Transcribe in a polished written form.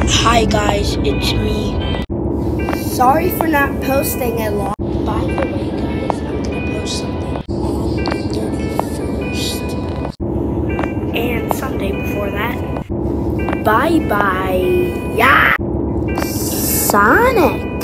Hi guys, it's me. Sorry for not posting a lot. By the way guys, I'm gonna post something on the 31st. And Sunday before that. Bye bye. Yeah. Sonic.